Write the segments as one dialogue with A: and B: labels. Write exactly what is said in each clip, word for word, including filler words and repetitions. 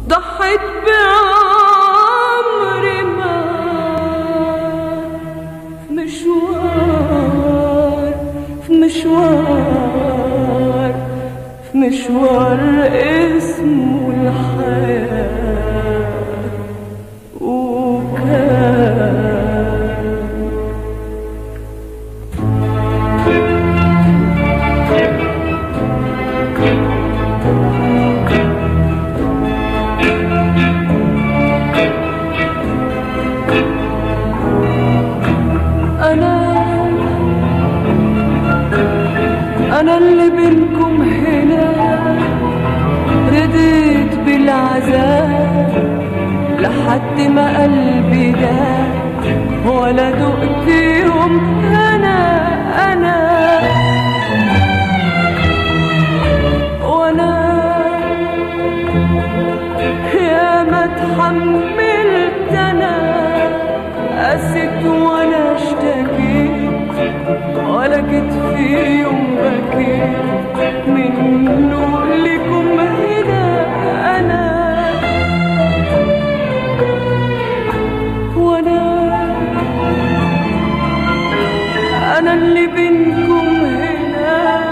A: ضحيت بعمري معاك في مشوار في مشوار في مشوار اسمه الحياة وكان أنا اللي بينكم هنا رضيت بالعذاب لحد ما قلبي داب ولا دقت يوم أنا أنا وأنا يا ما اتحملت أنا قست وأنا اشتكيت ولا جيت في يوم بكيت من نقلكم هنا أنا وأنا أنا اللي بينكم هنا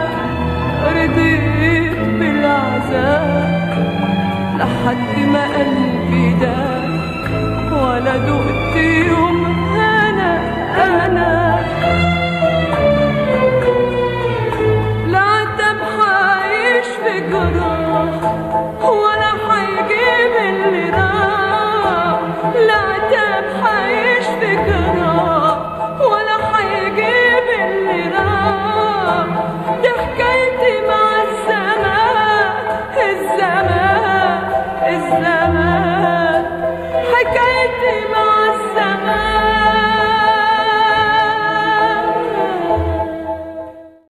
A: رضيت بالعذاب لحد ما قلبي داب ولا دقت يوم أنا أنا ولا حيجيب اللي راح لا عتاب حيعيش في جراح ولا حيجيب اللي راح دي حكايتي مع الزمان الزمان الزمان حكايتي مع